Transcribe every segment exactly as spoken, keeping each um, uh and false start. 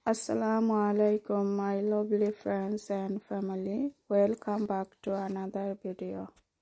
Assalamu alaikum my lovely friends and family. Welcome back to another video.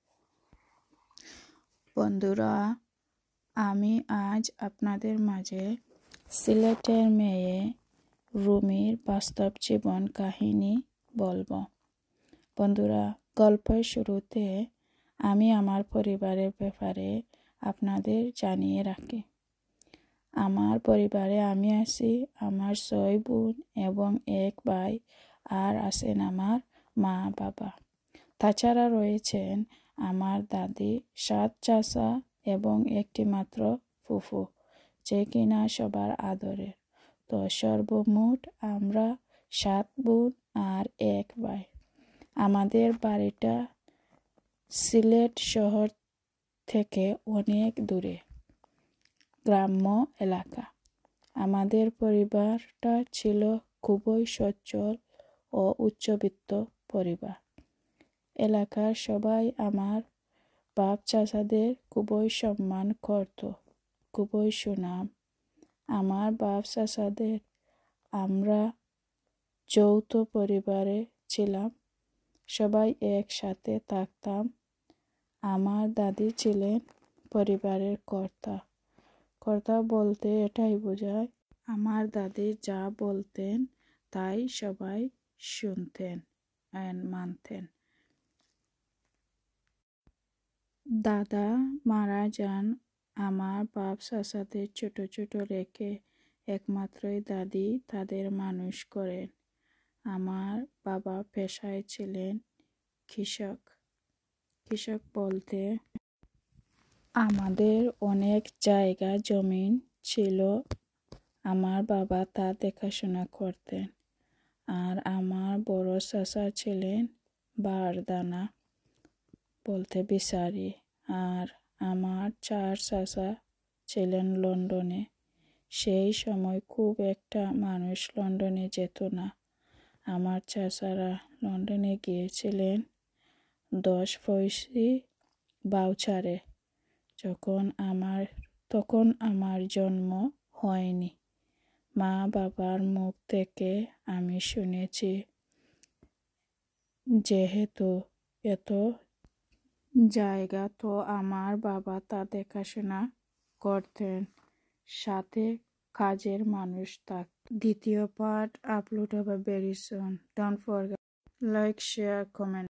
বন্ধুরা, আমি আজ আপনাদের মাঝে সিলেটের মেয়ে রুমির বাস্তব জীবন কাহিনী বলবো। বন্ধুরা, গল্পের শুরুতে আমি আমার পরিবারের ব্যাপারে আপনাদের জানিয়ে রাখি। আমার পরিবারে আমি আছি, আমার ছয় বোন এবং এক ভাই, আর আছেন আমার মা বাবা। তাছাড়া রয়েছেন আমার দাদি, সাত চাচা এবং একটি মাত্র ফুফু, যে কিনা সবার আদরের। তো সর্বমোট আমরা সাত বোন আর এক ভাই। আমাদের বাড়িটা সিলেট শহর থেকে অনেক দূরে, গ্রাম্য এলাকা। আমাদের পরিবারটা ছিল খুবই সচ্ছল ও উচ্চবিত্ত পরিবার। এলাকার সবাই আমার বাপ চাচাদের খুবই সম্মান করত, খুবই সুনাম। আমার বাপ চাচাদের আমরা যৌথ পরিবারে ছিলাম, সবাই একসাথে থাকতাম। আমার দাদি ছিলেন পরিবারের কর্তা। কর্তা বলতে এটাই বোঝায় আমার দাদি যা বলতেন তাই সবাই শুনতেন আর মানতেন। দাদা মারা যান আমার বাপ চাচাদের ছোট ছোট রেখে, একমাত্রই দাদি তাদের মানুষ করেন। আমার বাবা পেশায় ছিলেন কৃষক। কৃষক বলতে আমাদের অনেক জায়গা জমিন ছিল, আমার বাবা তা দেখাশোনা করতেন। আর আমার বড় চাচা ছিলেন বারদানা বলতে বিচারি, আর আমার চার চাচা ছিলেন লন্ডনে। সেই সময় খুব একটা মানুষ লন্ডনে যেত না। আমার চাচারা লন্ডনে গিয়েছিলেন দশ পয়সি বাউচারে, যখন আমার তখন আমার জন্ম হয়নি। মা বাবার মুখ থেকে আমি শুনেছি, যেহেতু এত জায়গা তো আমার বাবা তা দেখাশোনা করতেন, সাথে কাজের মানুষ থাক। দ্বিতীয় পার্ট আপলোড হবে very soon. Don't forget like, share, comment.